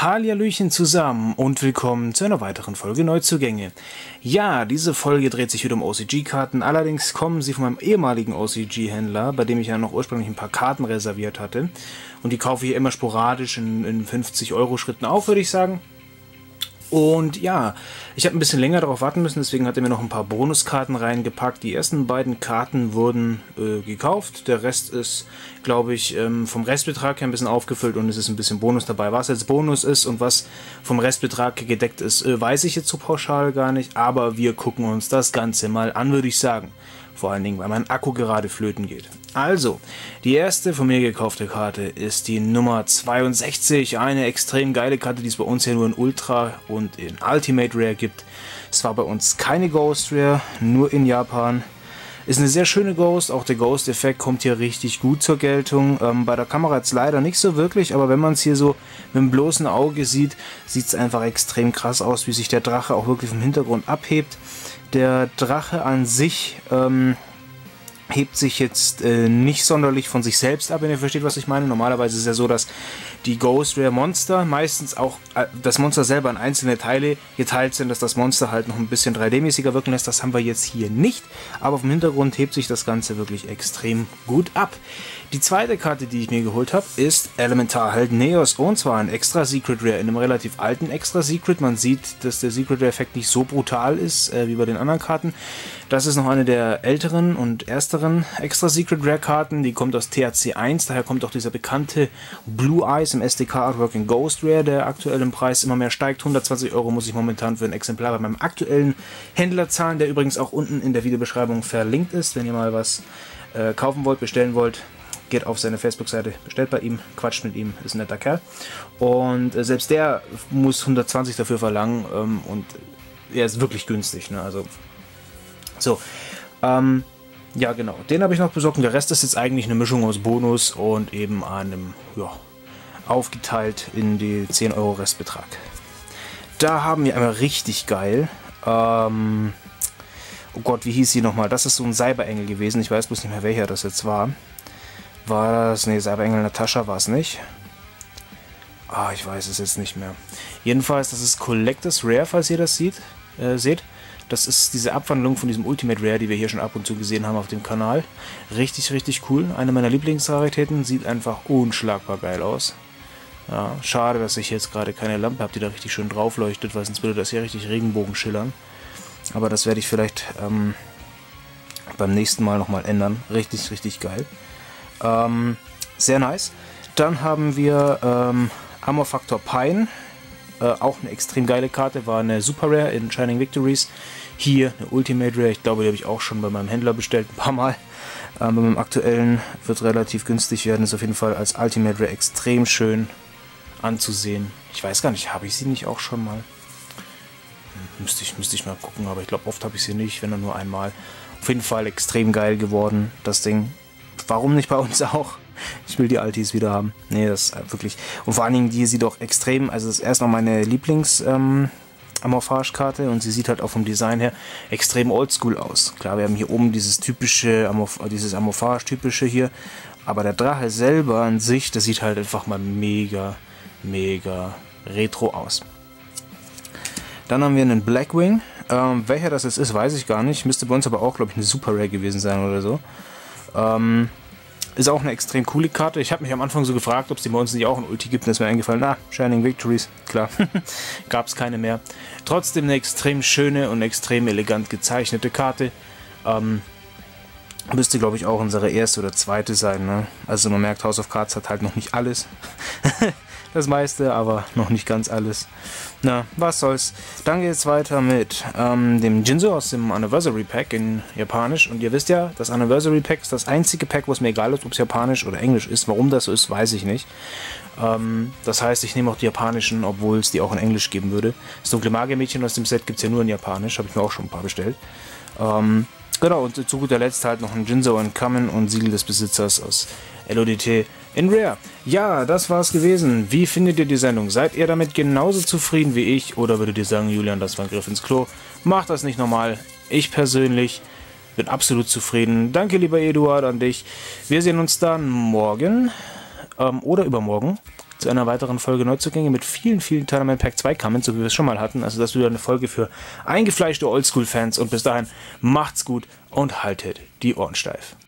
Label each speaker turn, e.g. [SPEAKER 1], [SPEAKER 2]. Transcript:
[SPEAKER 1] Hallihallöchen zusammen und willkommen zu einer weiteren Folge Neuzugänge. Ja, diese Folge dreht sich wieder um OCG-Karten, allerdings kommen sie von meinem ehemaligen OCG-Händler, bei dem ich ja noch ursprünglich ein paar Karten reserviert hatte. Und die kaufe ich immer sporadisch in 50-Euro-Schritten auf, würde ich sagen. Und ja, ich habe ein bisschen länger darauf warten müssen, deswegen hat er mir noch ein paar Bonuskarten reingepackt. Die ersten beiden Karten wurden gekauft, der Rest ist, glaube ich, vom Restbetrag her ein bisschen aufgefüllt und es ist ein bisschen Bonus dabei. Was jetzt Bonus ist und was vom Restbetrag gedeckt ist, weiß ich jetzt so pauschal gar nicht, aber wir gucken uns das Ganze mal an, würde ich sagen. Vor allen Dingen, weil mein Akku gerade flöten geht. Also, die erste von mir gekaufte Karte ist die Nummer 62. Eine extrem geile Karte, die es bei uns ja nur in Ultra und in Ultimate Rare gibt. Es war bei uns keine Ghost Rare, nur in Japan. Ist eine sehr schöne Ghost, auch der Ghost-Effekt kommt hier richtig gut zur Geltung. Bei der Kamera jetzt leider nicht so wirklich, aber wenn man es hier so mit dem bloßen Auge sieht, sieht es einfach extrem krass aus, wie sich der Drache auch wirklich vom Hintergrund abhebt. Der Drache an sich hebt sich jetzt nicht sonderlich von sich selbst ab, wenn ihr versteht, was ich meine. Normalerweise ist es ja so, dass die Ghost Rare Monster meistens auch das Monster selber in einzelne Teile geteilt sind, dass das Monster halt noch ein bisschen 3D-mäßiger wirken lässt. Das haben wir jetzt hier nicht, aber vom Hintergrund hebt sich das Ganze wirklich extrem gut ab. Die zweite Karte, die ich mir geholt habe, ist Elementarheld Neos, und zwar ein Extra Secret Rare in einem relativ alten Extra Secret. Man sieht, dass der Secret Rare Effekt nicht so brutal ist wie bei den anderen Karten. Das ist noch eine der älteren und ersteren Extra Secret Rare Karten. Die kommt aus THC 1, daher kommt auch dieser bekannte Blue Eyes im SDK Artwork in Ghost Rare, der aktuell im Preis immer mehr steigt. 120 Euro muss ich momentan für ein Exemplar bei meinem aktuellen Händler zahlen, der übrigens auch unten in der Videobeschreibung verlinkt ist. Wenn ihr mal was kaufen wollt, bestellen wollt, geht auf seine Facebook-Seite, bestellt bei ihm, quatscht mit ihm, ist ein netter Kerl. Und selbst der muss 120 dafür verlangen und er ist wirklich günstig, ne? Also so, ja genau, den habe ich noch besorgt und der Rest ist jetzt eigentlich eine Mischung aus Bonus und eben einem, ja, aufgeteilt in die 10 Euro Restbetrag. Da haben wir einmal richtig geil, oh Gott, wie hieß sie nochmal? Das ist so ein Cyberengel gewesen, ich weiß bloß nicht mehr, welcher das jetzt war. War das? Ne, Cyberengel Natascha war es nicht. Ah, ich weiß es jetzt nicht mehr. Jedenfalls, das ist Collectors Rare, falls ihr das seht. Das ist diese Abwandlung von diesem Ultimate Rare, die wir hier schon ab und zu gesehen haben auf dem Kanal. Richtig, richtig cool. Eine meiner Lieblingsraritäten. Sieht einfach unschlagbar geil aus. Ja, schade, dass ich jetzt gerade keine Lampe habe, die da richtig schön drauf leuchtet, weil sonst würde das hier richtig Regenbogen schillern. Aber das werde ich vielleicht beim nächsten Mal nochmal ändern. Richtig, richtig geil. Sehr nice. Dann haben wir Armor Factor Pine, auch eine extrem geile Karte, war eine Super Rare in Shining Victories. Hier eine Ultimate Rare, ich glaube, die habe ich auch schon bei meinem Händler bestellt, ein paar Mal. Bei meinem aktuellen wird relativ günstig werden, ist auf jeden Fall als Ultimate Rare extrem schön anzusehen. Ich weiß gar nicht, habe ich sie nicht auch schon mal? Müsste ich mal gucken, aber ich glaube, oft habe ich sie nicht, wenn dann nur einmal. Auf jeden Fall extrem geil geworden, das Ding. Warum nicht bei uns auch? Ich will die Altis wieder haben. Nee, das ist wirklich... Und vor allen Dingen, die sieht doch extrem... Also das ist erst noch meine Lieblings-Amorphage-Karte und sie sieht halt auch vom Design her extrem oldschool aus. Klar, wir haben hier oben dieses typische, dieses Amorphage-typische hier. Aber der Drache selber an sich, das sieht halt einfach mal mega, mega retro aus. Dann haben wir einen Blackwing. Welcher das jetzt ist, weiß ich gar nicht. Müsste bei uns aber auch, glaube ich, eine Super Rare gewesen sein oder so. Ist auch eine extrem coole Karte. Ich habe mich am Anfang so gefragt, ob es die bei uns nicht auch ein Ulti gibt. Und ist mir eingefallen, na, Shining Victories, klar. Gab es keine mehr. Trotzdem eine extrem schöne und extrem elegant gezeichnete Karte. Müsste, glaube ich, auch unsere erste oder zweite sein. Ne? Also man merkt, House of Cards hat halt noch nicht alles. Das meiste, aber noch nicht ganz alles. Na, was soll's. Dann geht es weiter mit dem Jinzo aus dem Anniversary Pack in Japanisch. Und ihr wisst ja, das Anniversary Pack ist das einzige Pack, wo es mir egal ist, ob es Japanisch oder Englisch ist. Warum das so ist, weiß ich nicht. Das heißt, ich nehme auch die japanischen, obwohl es die auch in Englisch geben würde. Das dunkle Magiermädchen aus dem Set gibt es ja nur in Japanisch. Habe ich mir auch schon ein paar bestellt. Genau, und zu guter Letzt halt noch ein Jinzo in Kamen und Siegel des Besitzers aus LODT in Rare. Ja, das war's gewesen. Wie findet ihr die Sendung? Seid ihr damit genauso zufrieden wie ich? Oder würdet ihr sagen, Julian, das war ein Griff ins Klo? Macht das nicht normal. Ich persönlich bin absolut zufrieden. Danke, lieber Eduard, an dich. Wir sehen uns dann morgen oder übermorgen zu einer weiteren Folge Neuzugänge mit vielen, vielen Tournament Pack 2 Comments, so wie wir es schon mal hatten. Also das ist wieder eine Folge für eingefleischte Oldschool-Fans und bis dahin macht's gut und haltet die Ohren steif.